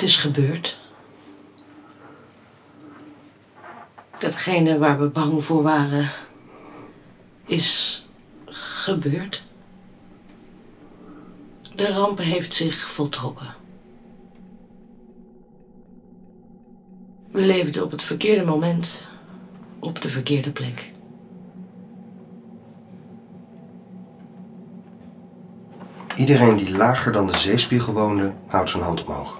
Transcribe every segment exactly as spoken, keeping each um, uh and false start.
Het is gebeurd. Datgene waar we bang voor waren, is gebeurd. De ramp heeft zich voltrokken. We leefden op het verkeerde moment, op de verkeerde plek. Iedereen die lager dan de zeespiegel woonde, houdt zijn hand omhoog.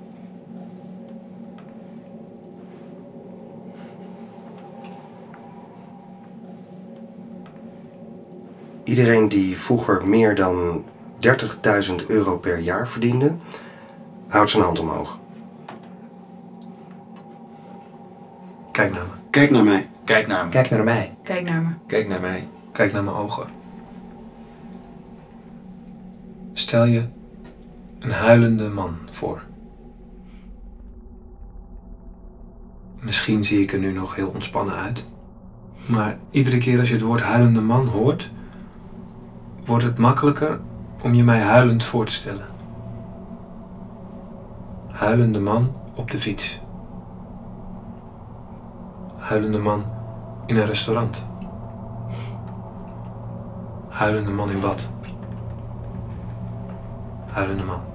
Iedereen die vroeger meer dan dertigduizend euro per jaar verdiende, houdt zijn hand omhoog. Kijk naar me. Kijk naar mij. Kijk naar me. Kijk naar mij. Kijk naar me. Kijk naar mij. Kijk naar mijn ogen. Stel je een huilende man voor. Misschien zie ik er nu nog heel ontspannen uit. Maar iedere keer als je het woord huilende man hoort, wordt het makkelijker om je mij huilend voor te stellen. Huilende man op de fiets. Huilende man in een restaurant. Huilende man in bad. Huilende man.